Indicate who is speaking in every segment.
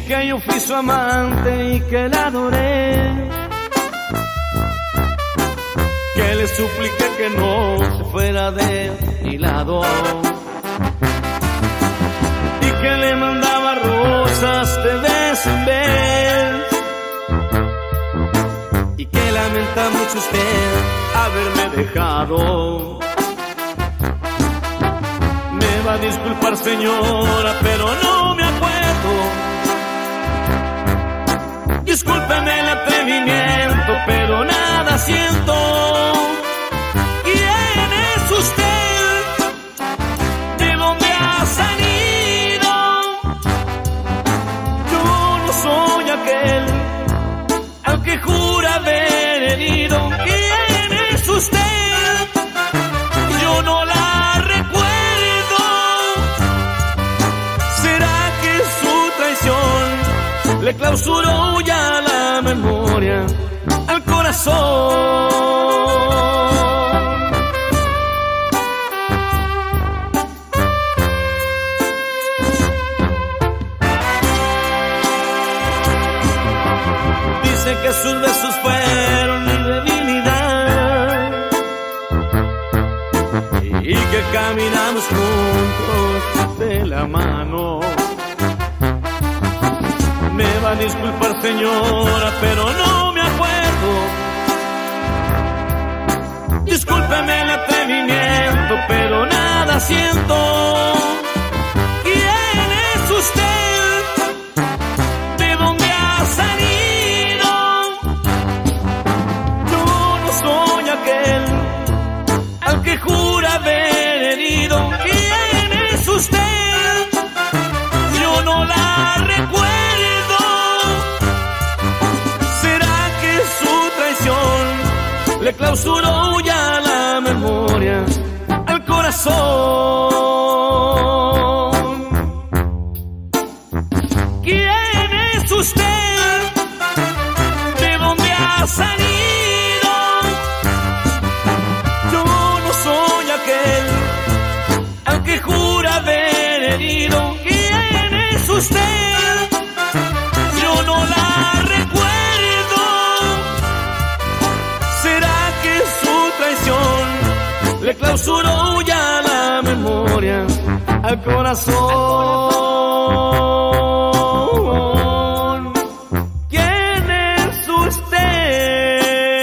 Speaker 1: que yo fui su amante y que la adoré, que le supliqué que no se fuera de mi lado, y que le mandaba rosas de vez en vez, y que lamenta mucho usted haberme dejado. Me va a disculpar, señora, pero no me acuerdo. Discúlpeme el atrevimiento, pero nada siento. ¿Quién es usted? ¿De dónde ha salido? Yo no soy aquel al que jura haber herido. ¿Quién es usted? Yo no la recuerdo. ¿Será que su traición le clausuró ya la memoria al corazón? Dice que sus besos fueron mi debilidad y que caminamos juntos de la mano. Me va a disculpar, señora, pero no me acuerdo. Discúlpeme el atrevimiento, pero nada siento. ¿Quién es usted? ¿De dónde ha salido? Yo no soy aquel al que jura haber herido. ¿Quién es usted? Yo no la recuerdo. Le clausuró ya la memoria al corazón. ¿Quién es usted? ¿De dónde ha salido? Yo no soy aquel al que jura haber herido. ¿Quién es usted? Yo no la recuerdo. Le clausuró ya la memoria al corazón. ¿Quién es usted?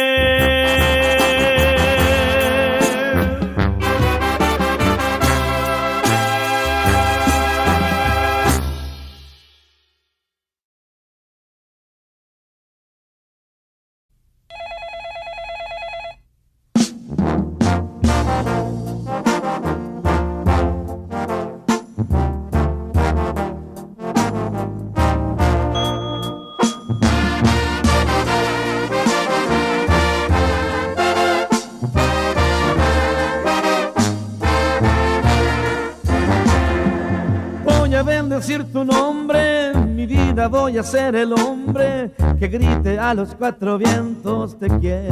Speaker 1: Decir tu nombre, mi vida voy a ser el hombre que grite a los cuatro vientos te quiero.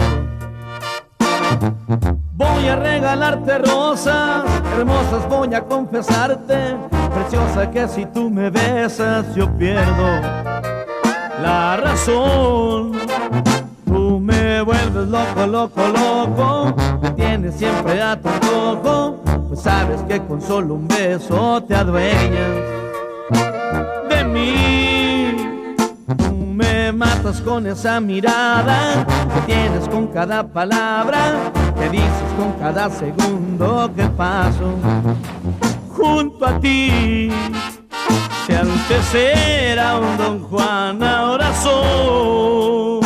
Speaker 1: Voy a regalarte rosas hermosas, voy a confesarte, preciosa, que si tú me besas yo pierdo la razón. Tú me vuelves loco, loco, loco, me tienes siempre a tu antojo, pues sabes que con solo un beso te adueñas de mí. Tú me matas con esa mirada que tienes con cada palabra, que dices con cada segundo que paso junto a ti. Si antes era un Don Juan, ahora soy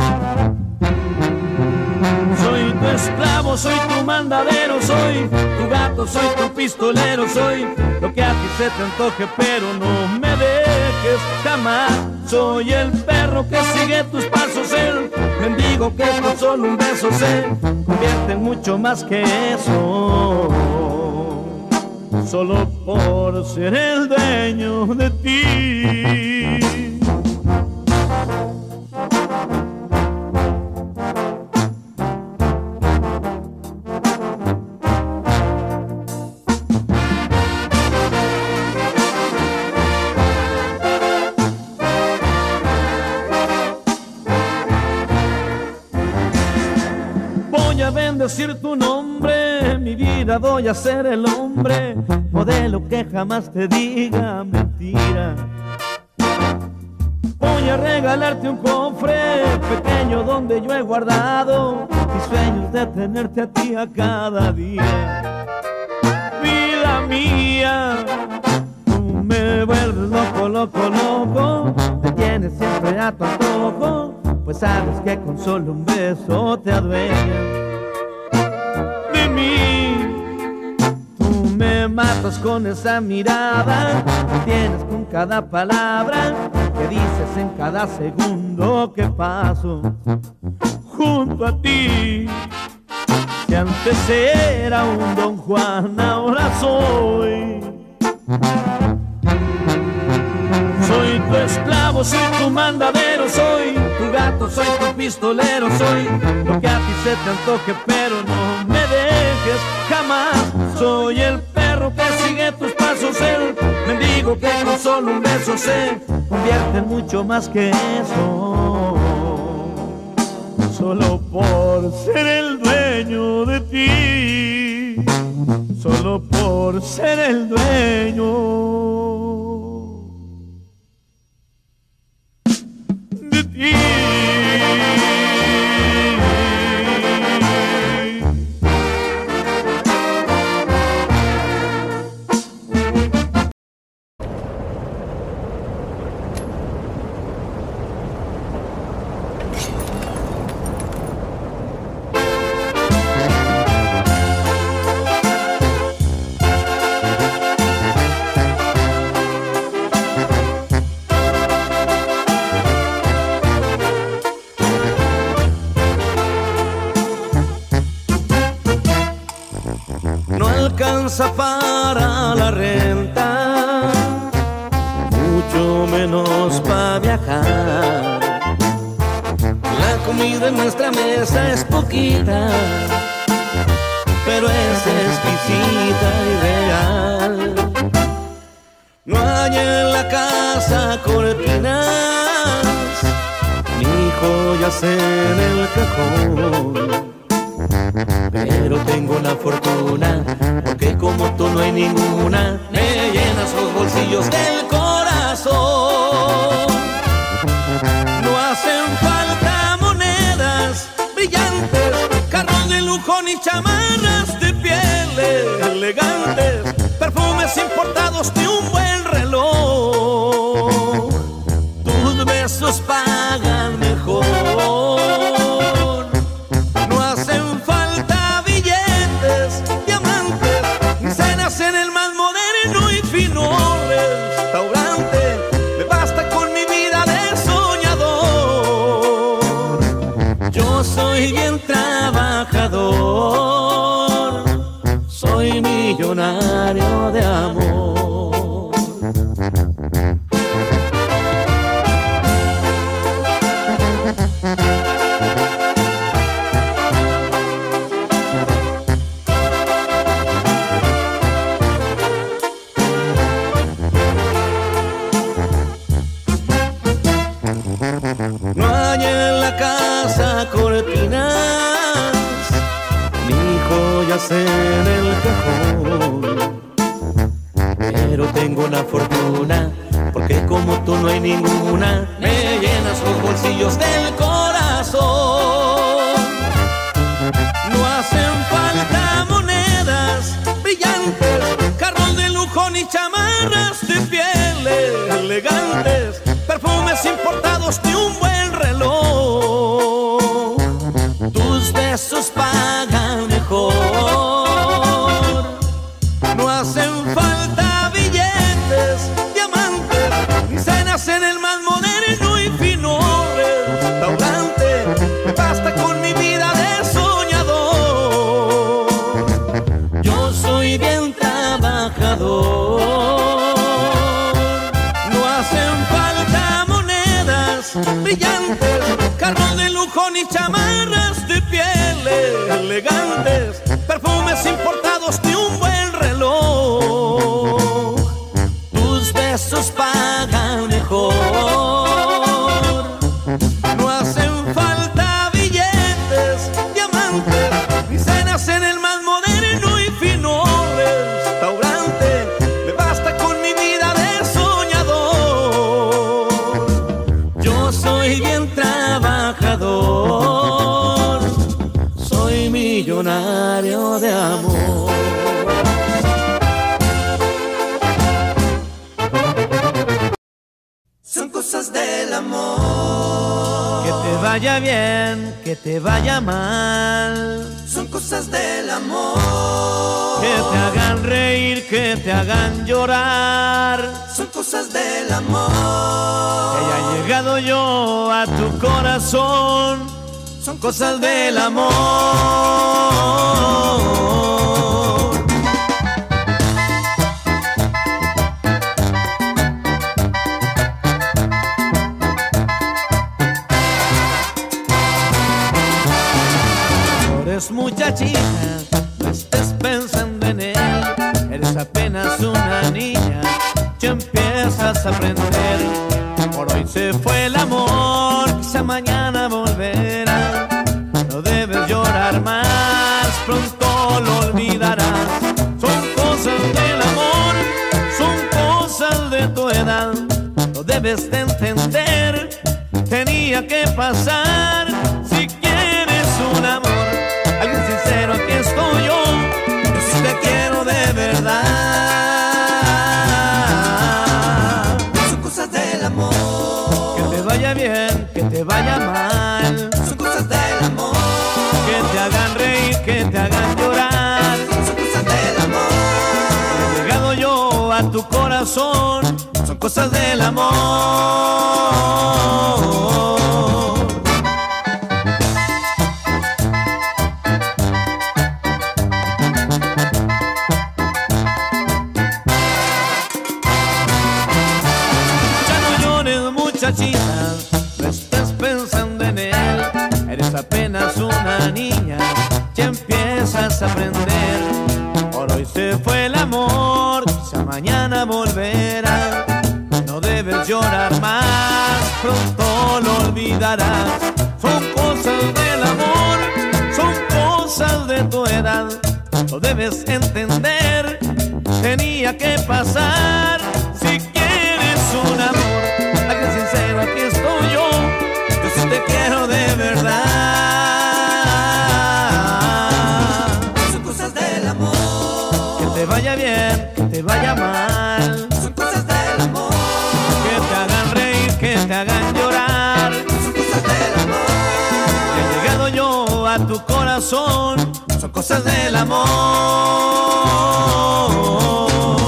Speaker 1: tu esclavo, soy tu mandadero, soy tu gato, soy tu pistolero, soy lo que a ti se te antoje, pero no me dejes jamás. Soy el perro que sigue tus pasos, el mendigo que con solo un beso se convierte en mucho más que eso, solo por ser el dueño de ti. a bendecir tu nombre, mi vida voy a ser el hombre, modelo que jamás te diga mentira. Voy a regalarte un cofre pequeño donde yo he guardado mis sueños de tenerte a ti a cada día. Vida mía, tú me vuelves loco, loco, loco, me tienes siempre a tu antojo, pues sabes que con solo un beso te adueñas de mí. Tú me matas con esa mirada, me tienes con cada palabra que dices en cada segundo que paso junto a ti. Si antes era un Don Juan, ahora soy tu esclavo, soy tu mandadero, soy tu gato, soy tu pistolero, soy lo que a ti se te antoje, pero no me dejes jamás. Soy el perro que sigue tus pasos, el mendigo que con solo un beso se convierte en mucho más que eso, solo por ser el dueño de ti, solo por ser el dueño de ti. Para la renta, mucho menos para viajar. La comida en nuestra mesa es poquita, pero es exquisita y real. No hay en la casa cortinas, ni joyas en el cajón, pero tengo la fortuna, porque como tú no hay ninguna, me llenas los bolsillos del corazón. No hacen falta monedas brillantes, carros de lujo ni chamarras de pieles elegantes, perfumes importados ni un buen reloj. Tus besos pagan mejor. En el más moderno y fino restaurante, me basta con mi vida de soñador. Yo soy bien trabajador, soy millonario de amor. No hay en la casa cortinas, ni joyas en el cajón, pero tengo la fortuna, porque como tú no hay ninguna, me llenas los bolsillos del corazón. No hacen falta monedas brillantes, carros de lujo ni chamarras de pieles elegantes, perfumes importados ni un buen reloj. Tus besos pagan mejor. No hacen falta billetes, diamantes, ni cenas en el más moderno y fino restaurante, me basta con mi vida de soñador. Yo soy bien trabajador. Brillantes, carros de lujo ni chamarras de pieles elegantes, perfumes importados ni un buen reloj. Tus besos pagan mejor. No hacen falta billetes, diamantes, diccionario de amor.
Speaker 2: Son cosas del amor.
Speaker 1: Que te vaya bien, que te vaya mal.
Speaker 2: Son cosas del amor.
Speaker 1: Que te hagan reír, que te hagan llorar.
Speaker 2: Son cosas del amor.
Speaker 1: Que haya llegado yo a tu corazón. Son cosas del amor. Muchachita, no estés pensando en él, eres apenas una niña, ya empiezas a aprender. Por hoy se fue el amor, quizá mañana volverá. No debes llorar más, pronto lo olvidarás. Son cosas del amor, son cosas de tu edad. Lo debes de entender, tenía que pasar. Si quieres un amor, alguien sincero, aquí estoy yo. Yo sí te quiero de verdad.
Speaker 2: Son cosas del amor.
Speaker 1: Que te vaya bien, que te vaya mal.
Speaker 2: Son cosas del amor.
Speaker 1: Que te hagan reír, que te hagan llorar.
Speaker 2: Son cosas del amor.
Speaker 1: He llegado yo a tu corazón. Son cosas del amor. Muchachita, no estés pensando en él, eres apenas una niña, ya empiezas a aprender. Por hoy se fue el amor, quizá mañana volverá. No debes llorar más, pronto lo olvidarás. Son cosas del amor, son cosas de tu edad. Lo debes entender, tenía que pasar. Si quieres un amor, alguien sincero, aquí estoy yo. Yo sí te quiero de verdad.
Speaker 2: Son cosas del amor.
Speaker 1: Que te vaya bien, que te vaya mal.
Speaker 2: Son cosas del amor.
Speaker 1: Que te hagan reír, que te hagan llorar.
Speaker 2: Son cosas del amor.
Speaker 1: Que he llegado yo a tu corazón. Son cosas del amor.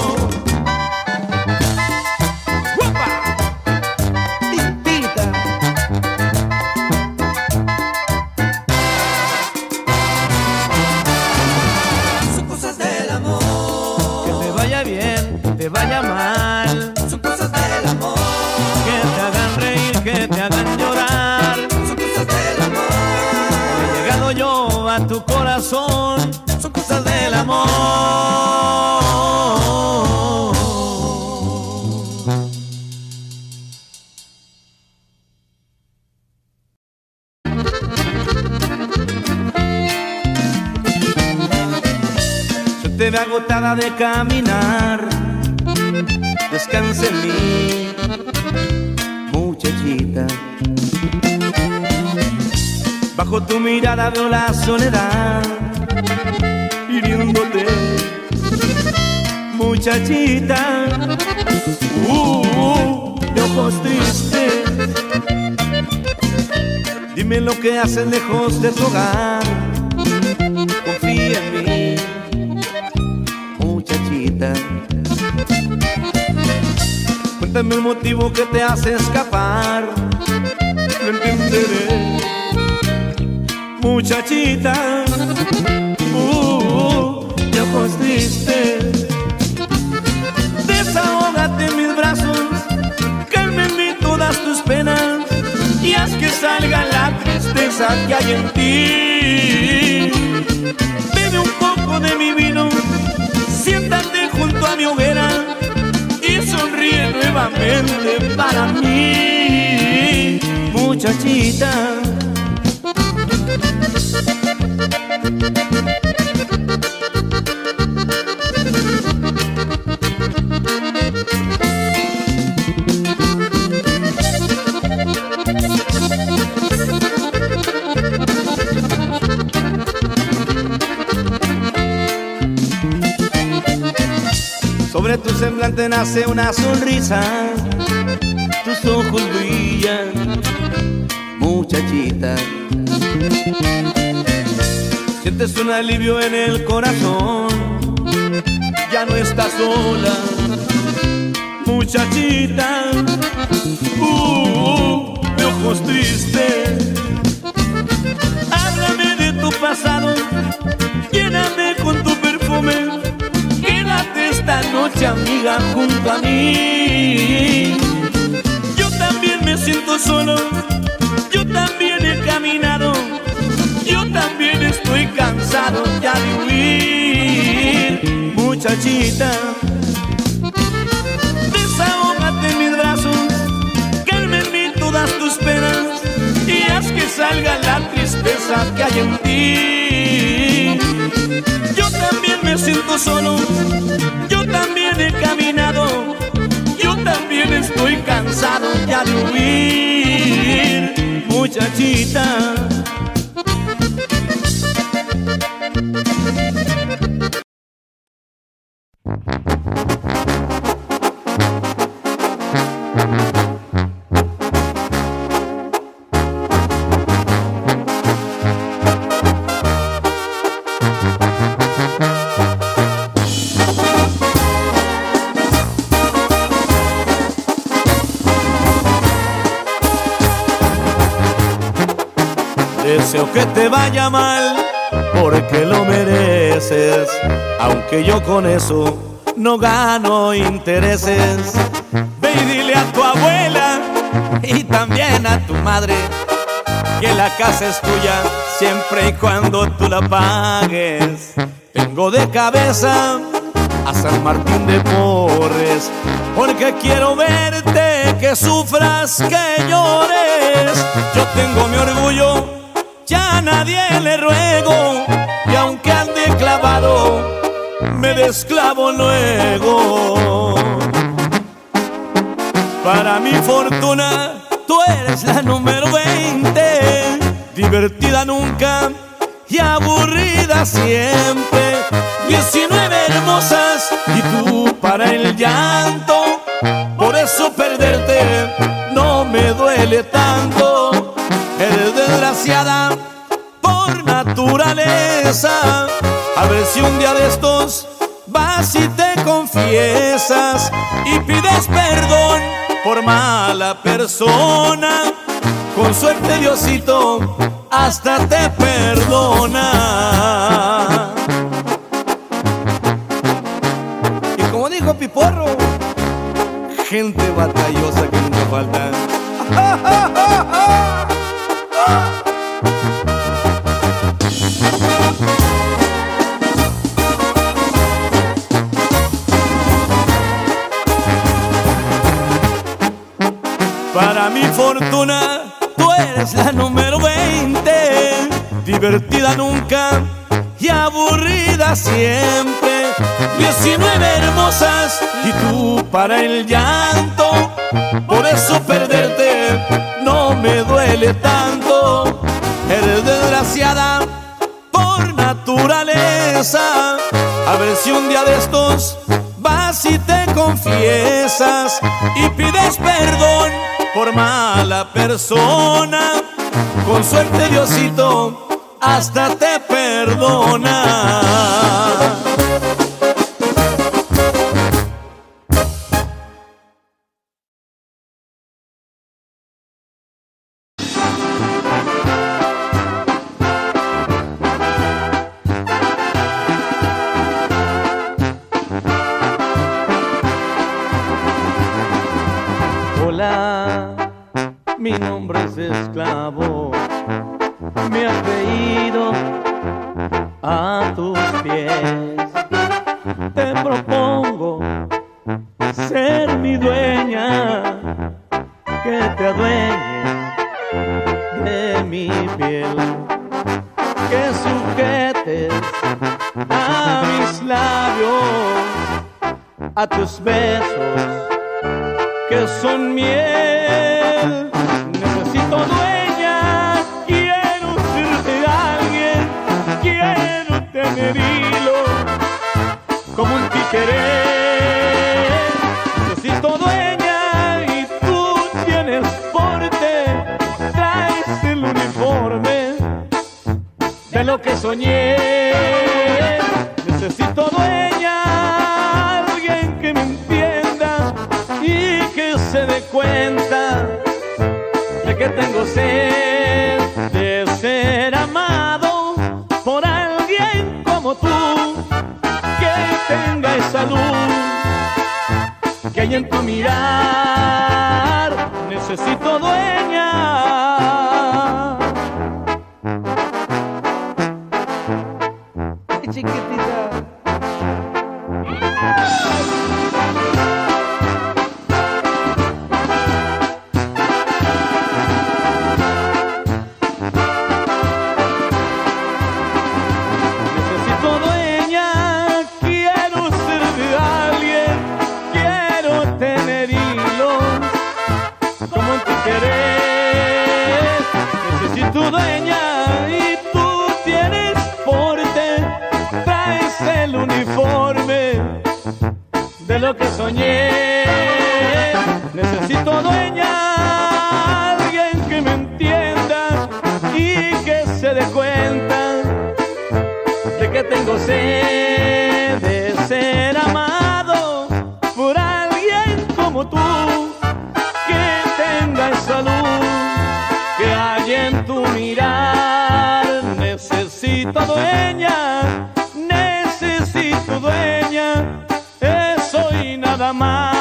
Speaker 1: Te vaya mal.
Speaker 2: Son cosas del amor.
Speaker 1: Que te hagan reír, que te hagan llorar.
Speaker 2: Son cosas del amor.
Speaker 1: He llegado yo a tu corazón. Son cosas del amor. Se te ve agotada de caminar. Descansa en mí, muchachita. Bajo tu mirada veo la soledad hiriéndote, muchachita. De ojos tristes, dime lo que haces lejos de tu hogar. Confía en mí, muchachita. Cuéntame el motivo que te hace escapar. Lo entenderé, muchachita. De ojos tristes, desahógate en mis brazos, cálmenme todas tus penas y haz que salga la tristeza que hay en ti. Bebe un poco de mi vino, siéntate junto a mi hoguera y sonríe nuevamente para mí, muchachita. Sobre tu semblante nace una sonrisa, tus ojos brillan, muchachita. Sientes un alivio en el corazón, ya no estás sola, muchachita. De ojos tristes, háblame de tu pasado, lléname con tu perfume. Quédate esta noche, amiga, junto a mí. Yo también me siento solo, yo también he caminado, yo también estoy cansado ya de huir, muchachita. Desahógate en mis brazos, cálmenme todas tus penas y haz que salga la tristeza que hay en ti. Yo también me siento solo, yo también he caminado, yo también estoy cansado ya de huir, muchachita. Deseo que te vaya mal, porque lo mereces, aunque yo con eso no gano intereses. Ve y dile a tu abuela y también a tu madre que la casa es tuya siempre y cuando tú la pagues. Tengo de cabeza a San Martín de Porres, porque quiero verte, que sufras, que llores. Yo tengo mi orgullo, ya a nadie le ruego, y aunque ande clavado, me desclavo luego. Para mi fortuna, tú eres la número 20, divertida nunca y aburrida siempre. 19 hermosas y tú para el llanto, por eso perderte no me duele tanto. Eres desgraciada por naturaleza, a ver si un día de estos vas y te confiesas y pides perdón por mala persona. Con suerte Diosito hasta te perdona. Y como dijo Piporro, gente batallosa que nunca falta. Para mi fortuna, tú eres la número 20, divertida nunca y aburrida siempre. 19 hermosas y tú para el llanto, por eso perderte no me duele tanto. Eres desgraciada por naturaleza, a ver si un día de estos vas y te confiesas y pides perdón por mala persona. Con suerte Diosito hasta te perdona.
Speaker 3: Hola, mi nombre es esclavo, me he creído a tus pies. Te propongo ser mi dueña, que te adueñes de mi piel, que sujetes a mis labios, a tus besos que son miel. Necesito dueña, quiero ser de alguien, quiero tener hilo como un títere. de lo que soñé. Necesito dueña, alguien que me entienda y que se dé cuenta de que tengo sed de ser amado por alguien como tú, que tenga esa luz que hay en tu mirar. Necesito dueña. Chiquitita. Necesito dueña, quiero ser de alguien, quiero tener hilos como en tu querer. Necesito dueña y tú tienes porte, traes el uniforme de lo que soñé. Necesito dueña, alguien que me entienda y que se dé cuenta de que tengo sed de ser amado por alguien como tú, que tenga esa luz que hay en tu mirar. Necesito dueña, necesito dueña, eso y nada más.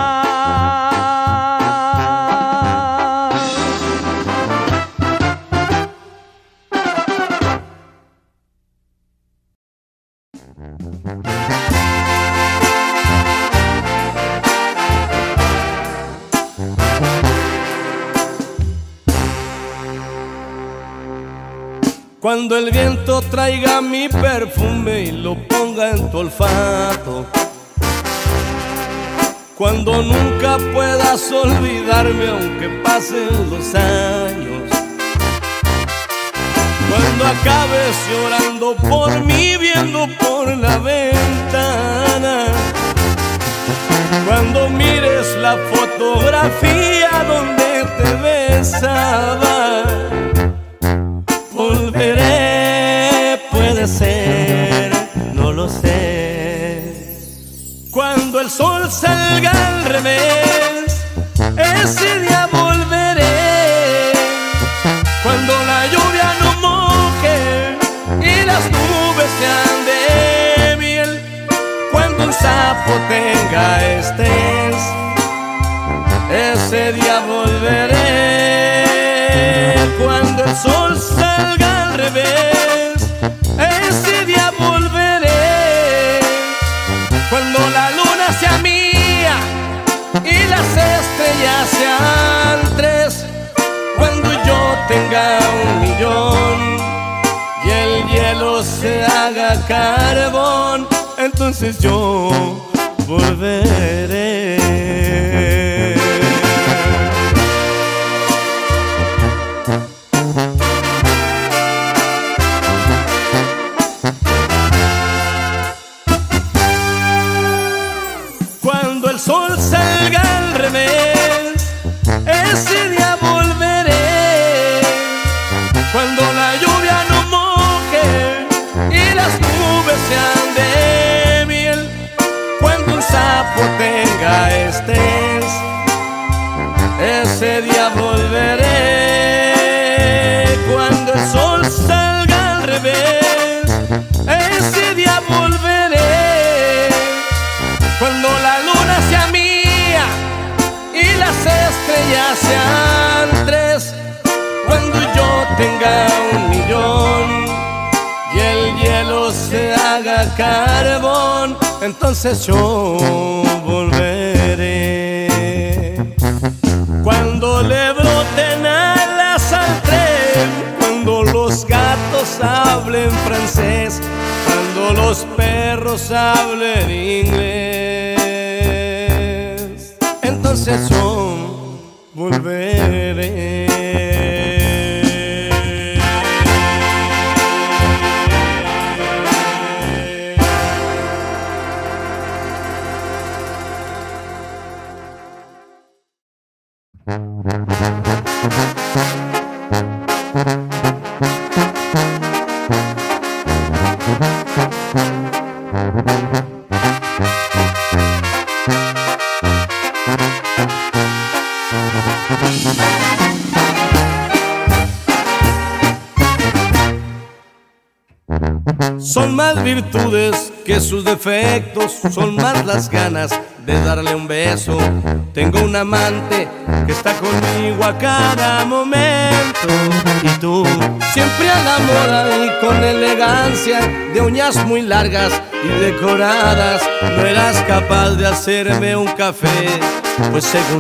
Speaker 3: Cuando el viento traiga mi perfume y lo ponga en tu olfato, cuando nunca puedas olvidarme aunque pasen los años, cuando acabes llorando por mí viendo por la ventana, cuando mires la fotografía donde te besaba, volveré, puede ser, no lo sé. Cuando el sol salga al revés, ese día volveré. Cuando la lluvia no moje y las nubes sean de miel, cuando un sapo tenga estrés, ese día volveré. Cuando el sol salga al revés, ese día volveré. Cuando la luna sea mía y las estrellas sean tres, cuando yo tenga 1.000.000 y el hielo se haga carbón, entonces yo volveré. Cuando el sol salga al revés, ese día volveré. Cuando la lluvia no moje y las nubes sean de miel, cuando un sapo tenga estrés, ese día volveré. Cuando el sol salga al revés, ese día volveré. Cuando la luna sea mía y las estrellas sean tres, cuando yo tenga 1.000.000 y el hielo se haga carbón, entonces yo volveré. Cuando le broten alas al tren, cuando los gatos hablen francés, cuando los perros hablen inglés, entonces yo volveré. Son más virtudes que sus defectos, son más las ganas de darle un beso. Tengo un amante que está conmigo a cada momento. Y tú, siempre a la moda y con elegancia, de uñas muy largas y decoradas, no eras capaz de hacerme un café, pues según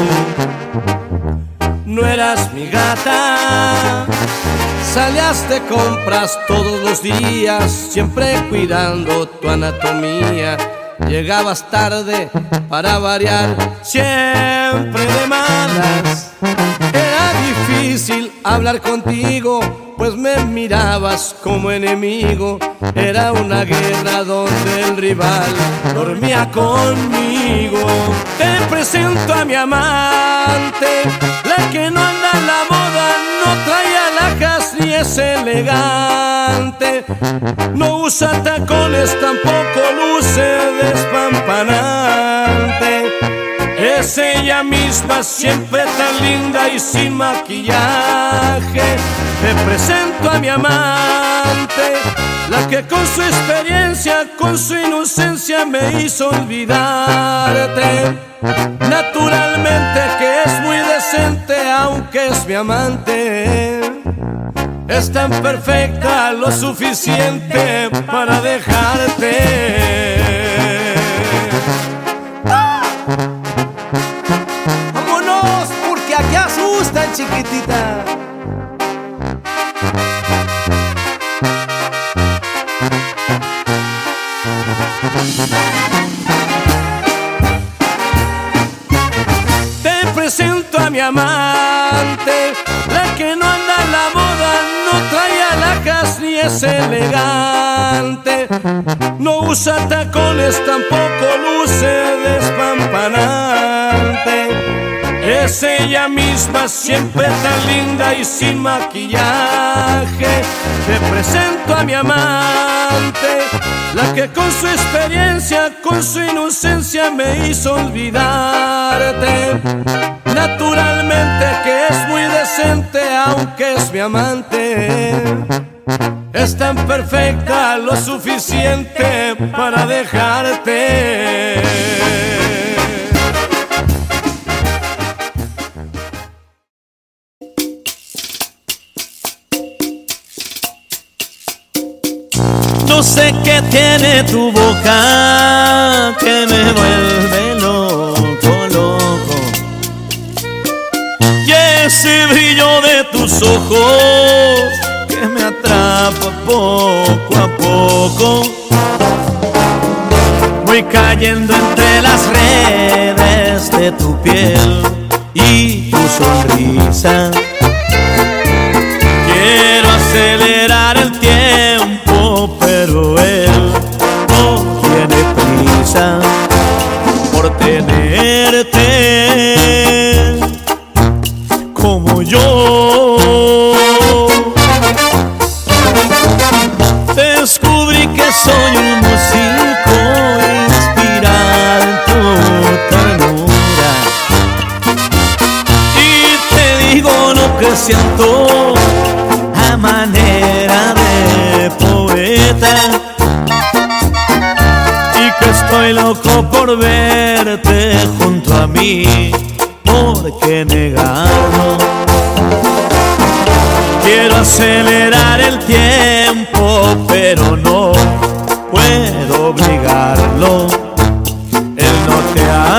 Speaker 3: tú, no eras mi gata. Salías de compras todos los días, siempre cuidando tu anatomía. Llegabas tarde para variar, siempre de malas. Era difícil hablar contigo, pues me mirabas como enemigo. Era una guerra donde el rival dormía conmigo. Te presento a mi amante, la que no anda en la moda, no trae alhajas ni es elegante. No usa tacones, tampoco luce despampanante. Es ella misma, siempre tan linda y sin maquillaje. Te presento a mi amante, la que con su experiencia, con su inocencia me hizo olvidarte. Naturalmente que es muy decente, aunque es mi amante. Es tan perfecta, lo suficiente para dejarte.
Speaker 1: ¡Vámonos! Porque aquí asustan, chiquitita.
Speaker 3: Te presento a mi amante, la que no anda en la moda, no trae alhajas ni es elegante. No usa tacones, tampoco luce despampanante. Es ella misma, siempre tan linda y sin maquillaje. Te presento a mi amante, la que con su experiencia, con su inocencia me hizo olvidarte. Naturalmente que es muy decente, aunque es mi amante. Es tan perfecta, lo suficiente para dejarte.
Speaker 1: No sé qué tiene tu boca que me vuelve loco, loco. Y ese brillo de tus ojos que me atrapa poco a poco. Voy cayendo entre las redes de tu piel y tu sonrisa. Quiero acelerar el tiempo, pero él no tiene prisa por tenerte como yo. Descubrí que soy un músico inspirado en tu ternura, y te digo lo que siento a manera de poeta, y que estoy loco por verte junto a mí. ¿Por qué negarlo? Quiero acelerar el tiempo, pero no puedo obligarlo. Él no te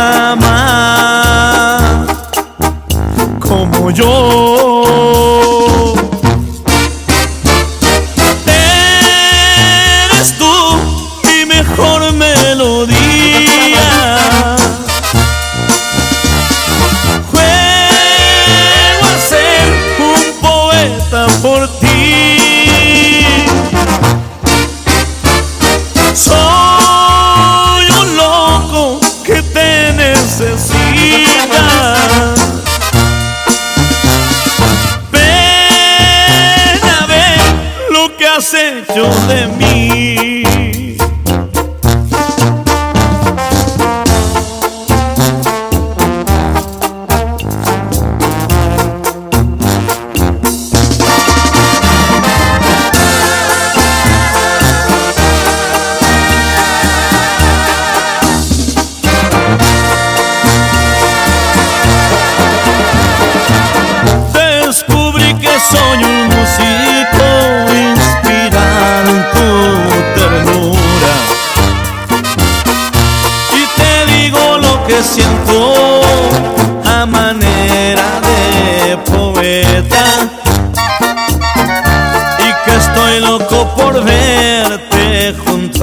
Speaker 1: ama como yo. Eres tú mi mejor melodía. Juego a ser un poeta por ti. Soy un loco que te necesita. Ven a ver lo que has hecho de mí.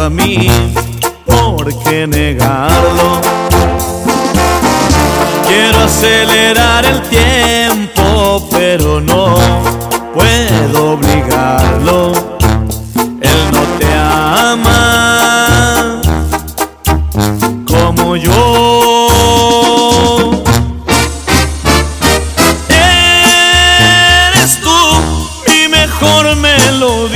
Speaker 1: a mí, ¿por qué negarlo? Quiero acelerar el tiempo, pero no puedo obligarlo. Él no te ama como yo. Eres tú mi mejor melodía.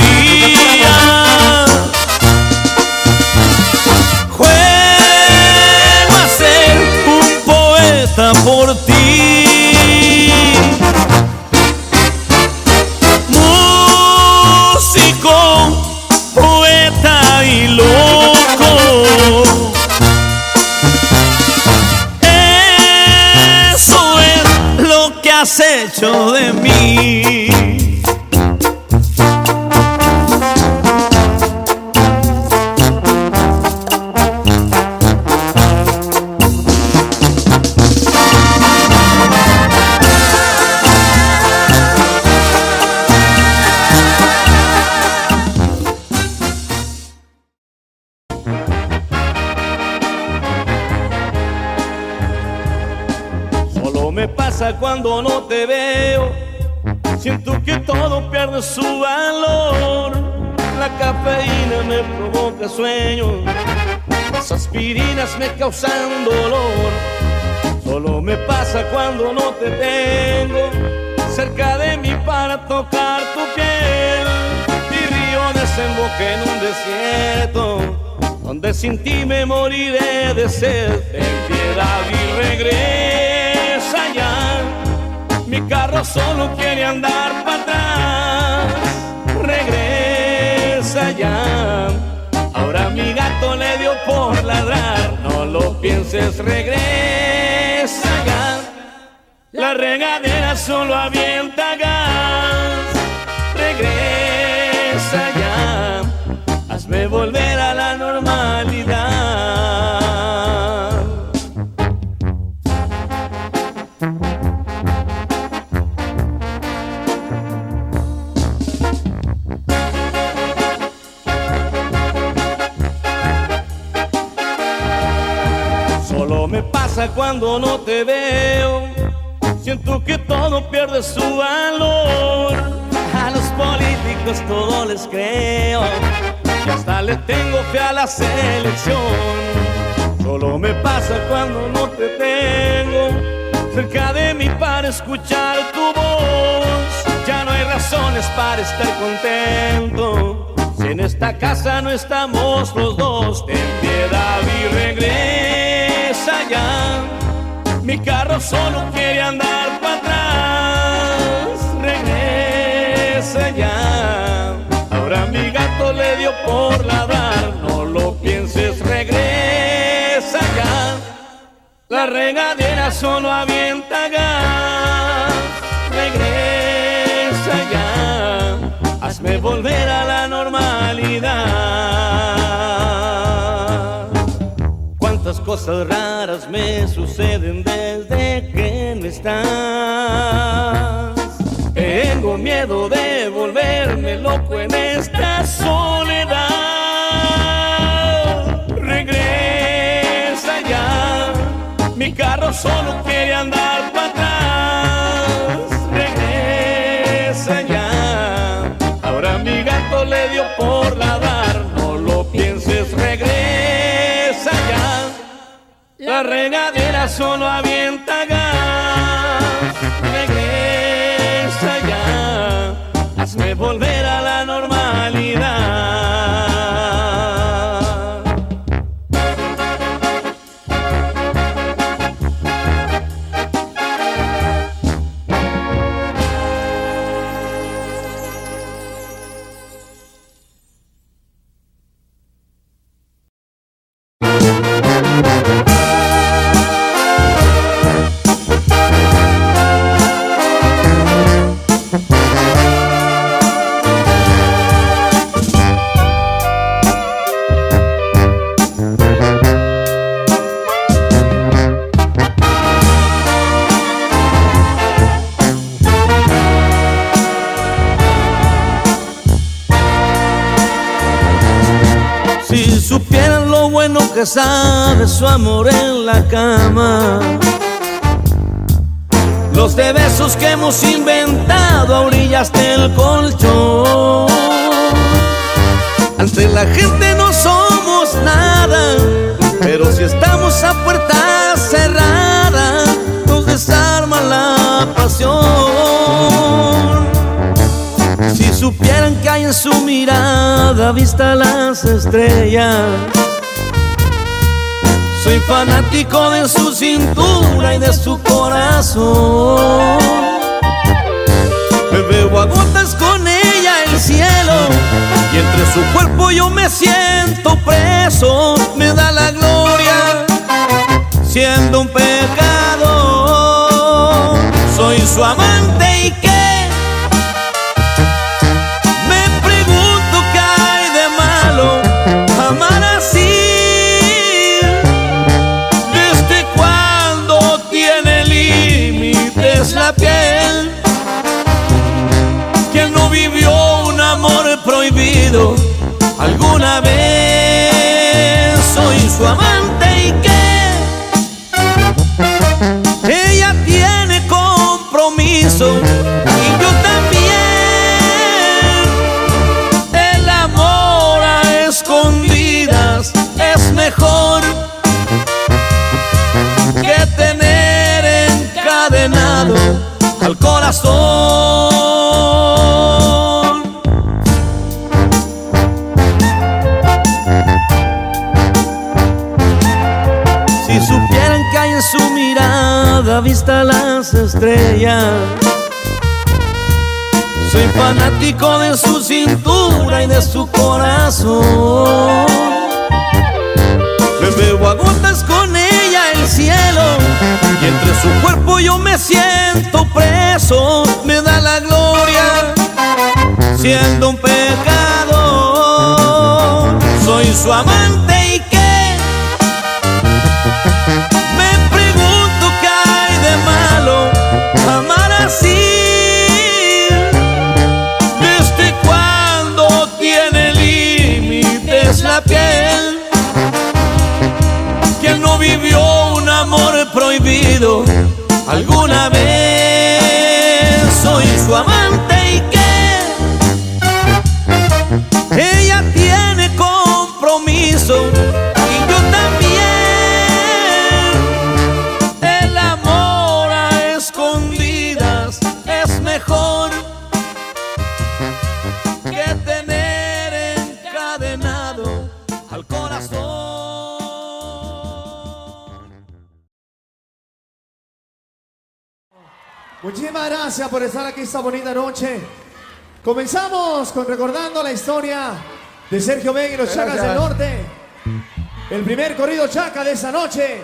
Speaker 1: Juego a ser un poeta por ti. Músico, poeta y loco. Eso es lo que has hecho de mí. Me pasa cuando no te veo, siento que todo pierde su valor. La cafeína me provoca sueños, las aspirinas me causan dolor. Solo me pasa cuando no te tengo cerca de mí para tocar tu piel. Mi río desemboca en un desierto, donde sin ti me moriré de sed. Ten piedad y regresa ya. Mi carro solo quiere andar para atrás. Regresa ya. Ahora mi gato le dio por ladrar. No lo pienses, regresa ya. La regadera solo avienta gas. Regresa ya. Hazme volver a la normalidad. Solo me pasa cuando no te veo, siento que todo pierde su valor. A los políticos todo les creo, y hasta le tengo fe a la selección. Solo me pasa cuando no te tengo cerca de mí para escuchar tu voz. Ya no hay razones para estar contento, si en esta casa no estamos los dos. Ten piedad y regresa ya. Mi carro solo quiere andar para atrás. Regresa ya. Ahora mi gato le dio por ladrar. No lo pienses, regresa ya. La regadera solo avienta gas. Regresa ya. Hazme volver a la normalidad. Cuántas cosas raras me suceden desde que no estás. Tengo miedo de volverme loco en esta soledad. Regresa ya. Mi carro solo quiere andar para atrás. Regresa ya. Ahora mi gato le dio por ladrar. No lo pienses, regresa ya. La regadera solo avienta gas. Regresa ya. Hazme volver a la normalidad. que sabe su amor en la cama. Los de besos que hemos inventado a orillas del colchón. Ante la gente no somos nada, pero si estamos a puerta cerrada nos desarma la pasión. Si supieran que hay en su mirada vista las estrellas. Soy fanático de su cintura y de su corazón. Me bebo a gotas con ella el cielo, y entre su cuerpo yo me siento preso. Me da la gloria siendo un pecado. Soy su amante y qué. Me pregunto qué hay de malo amar así. Desde cuando tiene límites la piel. ¿Quién no vivió un amor prohibido alguna vez? Soy su amante y qué. Ella tiene compromiso y yo también. El amor a escondidas es mejor que tener encadenado al corazón. Si supieran que hay en su mirada vista las estrellas. Soy fanático de su cintura y de su corazón. Me bebo a gotas con ella el cielo, y entre su cuerpo yo me siento preso. Me da la gloria siendo un pecado. Soy su amante y qué. Me pregunto qué hay de malo amar así. Desde cuando tiene límites la piel. ¿Quién no vivió un amor prohibido alguna vez? Soy su amante y qué. Ella tiene compromiso y yo también. El amor a escondidas es mejor que tener encadenado al corazón.
Speaker 4: Muchísimas gracias por estar aquí esta bonita noche. Comenzamos recordando la historia de Sergio Vega y los Chacas del Norte. El primer corrido chaca de esta noche.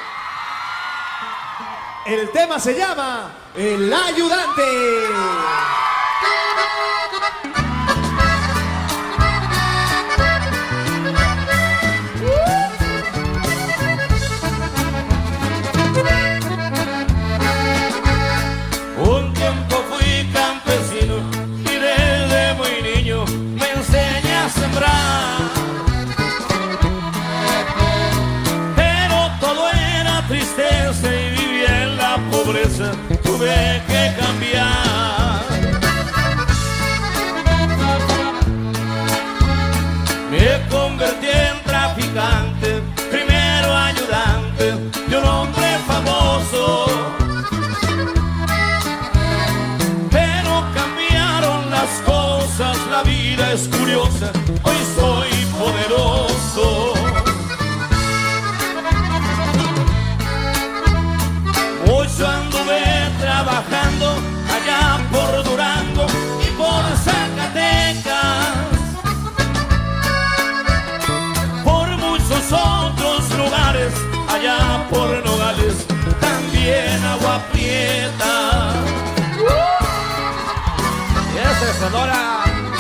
Speaker 4: El tema se llama El Ayudante.
Speaker 1: Un tiempo fui campesino y desde muy niño me enseñé a sembrar. Pero todo era tristeza y vivía en la pobreza. Tuve que cambiar. Me convertí en traficante, primero ayudante de un hombre famoso. La vida es curiosa, hoy soy poderoso. Mucho anduve trabajando allá por Durango y por Zacatecas, por muchos otros lugares, allá por Nogales, también Agua Prieta. Y esa es Sonora.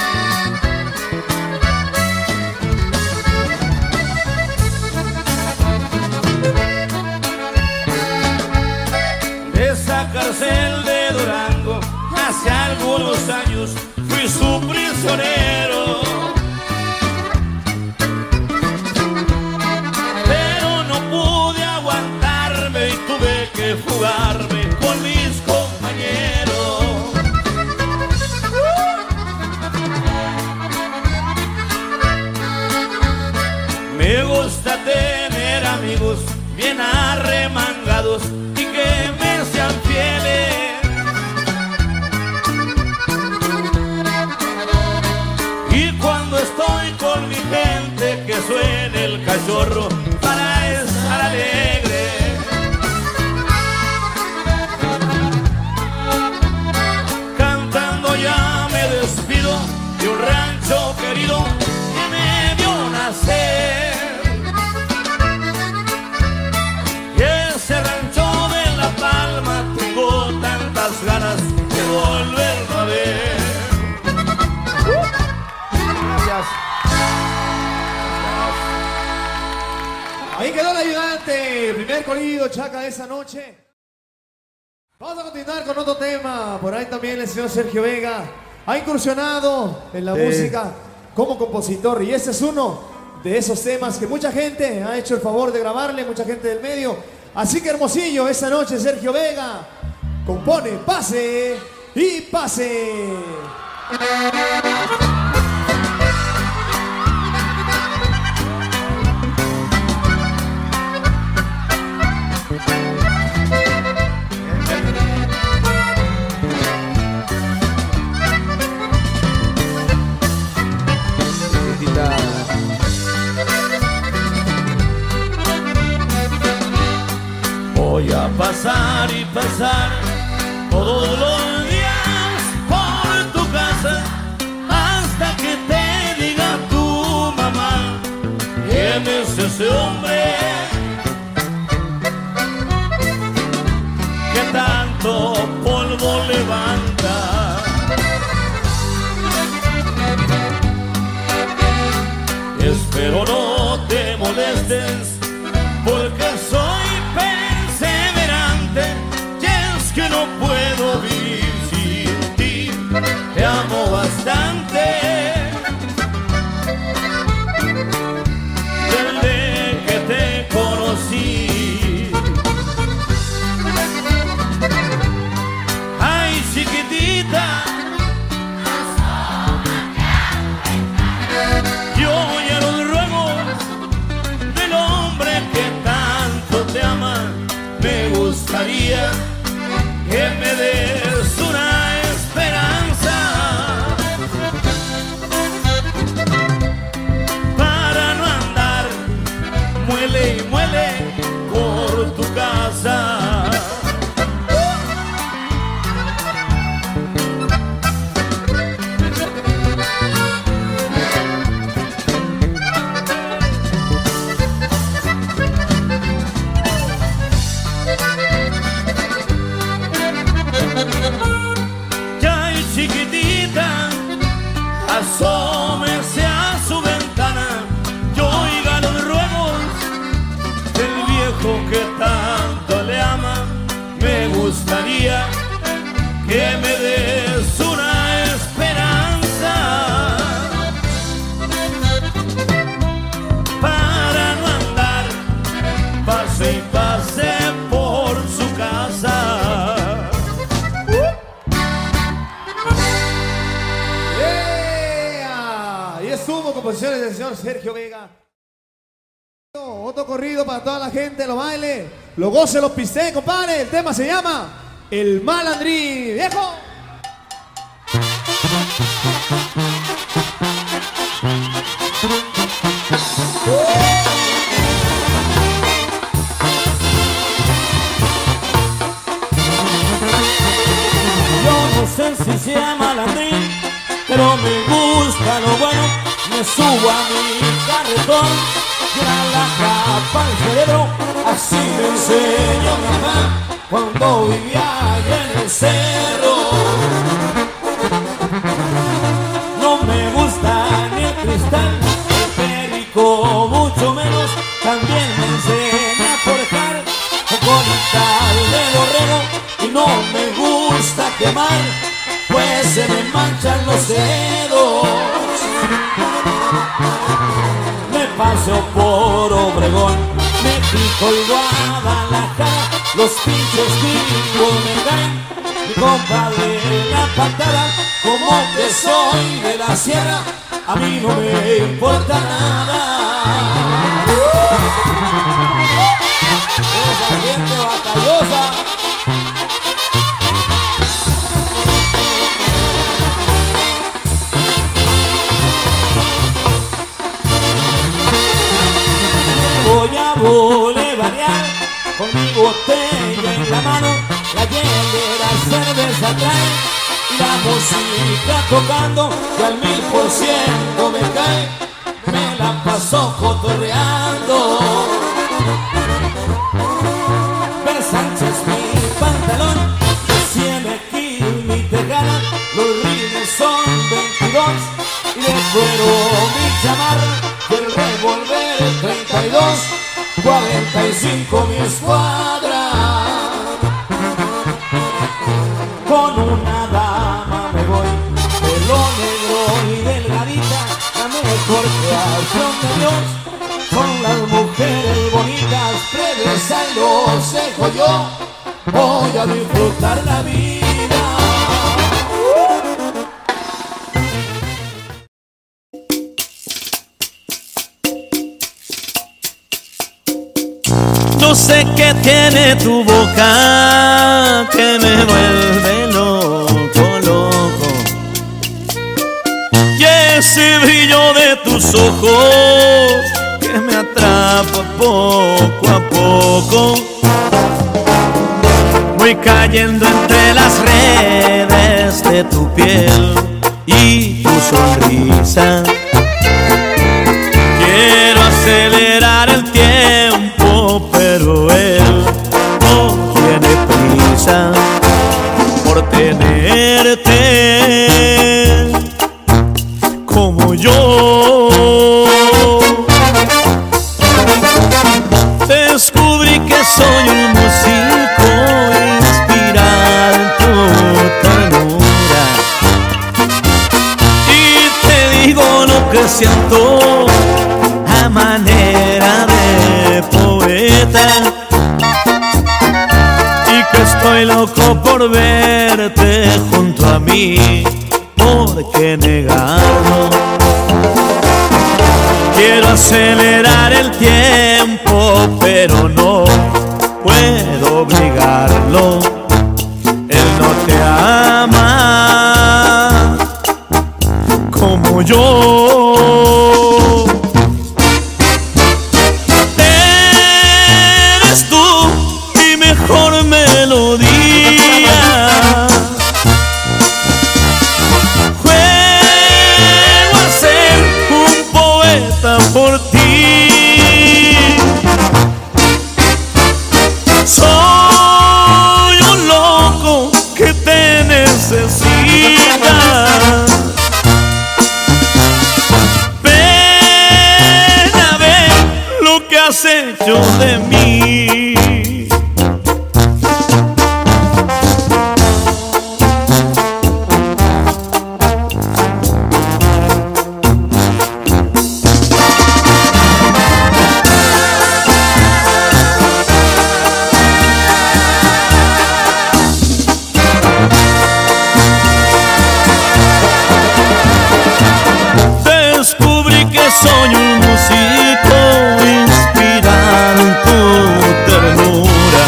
Speaker 1: Cárcel de Durango, hace algunos años fui su prisionero. Me gusta tener amigos bien arremangados y que me sean fieles. Y cuando estoy con mi gente que suene el cachorro para estar alegre. Cantando ya me despido de un rancho querido que me vio nacer. Y ese rancho de La Palma tengo tantas ganas de volverlo a ver.
Speaker 4: Gracias. Ahí quedó el ayudante, primer corrido chaca de esa noche. Vamos a continuar con otro tema. Por ahí también el señor Sergio Vega ha incursionado en la música como compositor. Y este es uno de esos temas que mucha gente ha hecho el favor de grabarle, mucha gente del medio. Así que Hermosillo, esta noche Sergio Vega compone Pase y Pase.
Speaker 1: Voy a pasar y pasar todos los días por tu casa hasta que te diga tu mamá quién es ese hombre que tanto polvo levanta. Espero no te molestes porque soy perseverante y es que no puedo vivir sin ti. Te amo bastante desde que te conocí. Ay, chiquitita, yo oye los ruegos del hombre que tanto te ama. Me gustaría que me des una esperanza para no andar muele y muele por tu casa. Chiquitita, asómese a su ventana y oiga los ruegos del viejo que tanto le ama. Me gustaría que me des una esperanza para no andar pase y pase por su casa.
Speaker 4: Estuvo composiciones del señor Sergio Vega. Otro corrido para toda la gente, lo baile, lo goce, lo piste, compadre. El tema se llama El Malandrín, viejo.
Speaker 1: Yo no sé si sea malandrín, pero me gusta lo bueno. Me subo a mi carretón y a la capa al cerebro. Así me enseñó mi mamá cuando vivía allá en el cerro. No me gusta ni el cristal, el perico mucho menos. También me enseña a forjar con colita de borrego. Y no me gusta quemar, pues se me manchan los dedos. Me paseo por Obregón, México y Guadalajara. Los pinches gringos me caen, mi compadre la patada. Como que soy de la sierra, a mí no me importa nada.
Speaker 5: Esa gente batallosa. Voy a bolevarear con mi botella en la mano, la hielera cerveza trae y la música tocando que al 1000% me cae, me la paso cotorreando. Versánchez mi pantalón, 100 kilos mi tejana, los rines son 22 y de cuero mi chamarra, del revólver 32, 45 mi escuadra. Con una dama me voy, pelo negro y delgadita, la mejor creación de Dios. Son las mujeres bonitas, plebes, ahí los dejo yo, voy a disfrutar la vida.
Speaker 1: No sé qué tiene tu boca que me vuelve loco, loco. Y ese brillo de tus ojos que me atrapa poco a poco. Voy cayendo entre las redes de tu piel y tu sonrisa. Quiero acelerar el tiempo, pero él no tiene prisa por tenerte como yo. Descubrí que soy un músico inspirado en tu ternura y te digo lo que siento a manera de poeta, y que estoy loco por verte junto a mí, ¿por qué negarlo? Quiero acelerar el tiempo, pero no puedo obligarlo. Él no te ama como yo. Eres tú mi mejor melodía. Juego a ser un poeta por ti. Soy un loco que te necesita. Ven a ver lo que has hecho de mí. Descubrí que soy un músico inspirado en tu ternura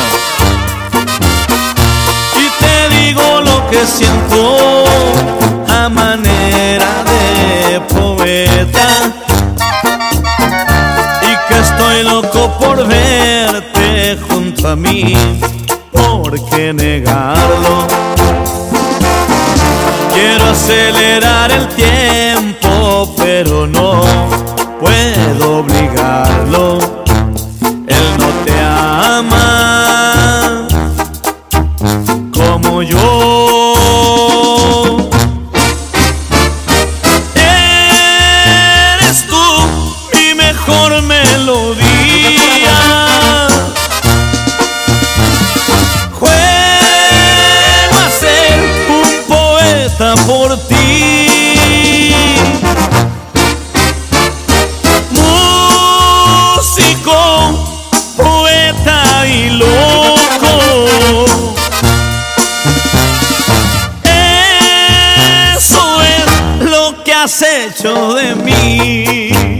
Speaker 1: y te digo lo que siento a manera de poeta, y que estoy loco por verte junto a mí, ¿por qué negarlo? Quiero acelerar el tiempo, pero no puedo obligarlo. Él no te ama como yo. Eres tú mi mejor melodía. Juego a ser un poeta por ti. Músico, poeta y loco. Eso es lo que has hecho de mí.